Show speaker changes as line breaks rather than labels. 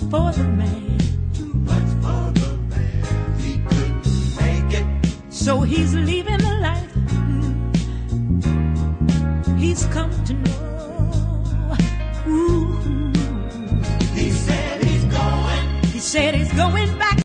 for the man.
Too much for the man. He couldn't make it.
So he's leaving the life he's come to know. Ooh.
He said he's going.
He said he's going